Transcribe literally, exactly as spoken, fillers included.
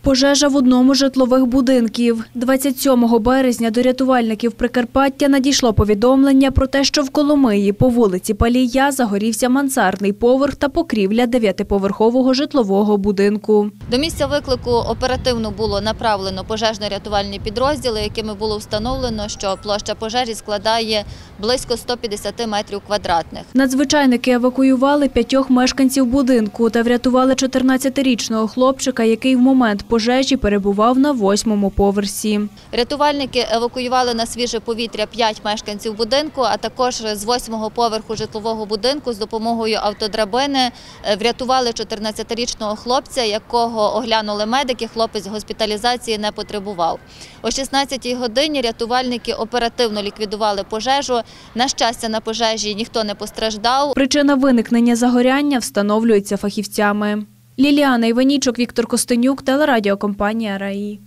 Пожежа в одному з житлових будинків. двадцять сьомого березня до рятувальників Прикарпаття надійшло повідомлення про те, що в Коломиї по вулиці Палія загорівся мансардний поверх та покрівля дев'ятиповерхового житлового будинку. До місця виклику оперативно було направлено пожежно-рятувальні підрозділи, якими було встановлено, що площа пожежі складає близько ста п'ятдесяти метрів квадратних. Надзвичайники евакуювали п'ятьох мешканців будинку та врятували чотирнадцятирічного хлопчика, який в момент пожежі перебував на восьмому поверсі. Рятувальники евакуювали на свіже повітря п'ять мешканців будинку, а також з восьмого поверху житлового будинку з допомогою автодрабини врятували чотирнадцятирічного хлопця, якого оглянули медики, хлопець госпіталізації не потребував. О шістнадцятій годині рятувальники оперативно ліквідували пожежу. На щастя, на пожежі ніхто не постраждав. Причина виникнення загоряння встановлюється фахівцями. Ліліана Іванічук, Віктор Костенюк, телерадіокомпанія «Раї».